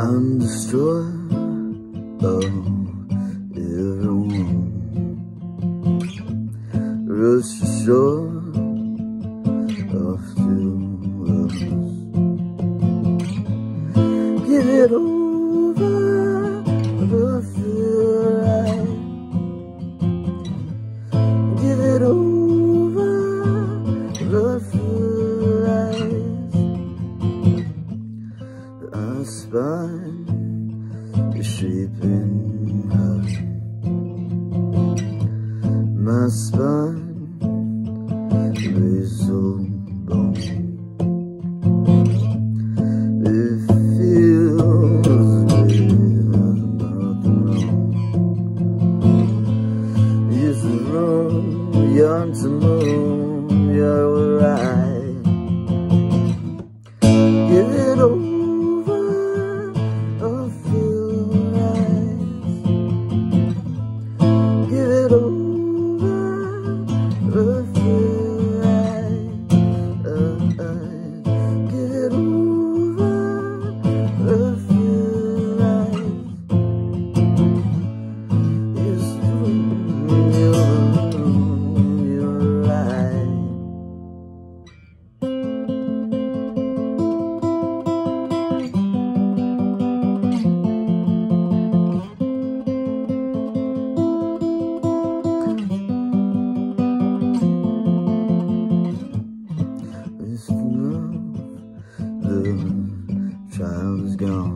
I'm destroyer of everyone. Rush to shore of two of us. Give it over, it'll feel right. Give it over, it'll feel right. Our spine is shaping up. My spine, razor bone. It feels there's nothing wrong. It's wrong, young to moon, you're right. Give it over, I'll feel right. Give it over, I'll feel right. Give it over, I'll feel right. It's true, you're right. With love, the child is gone.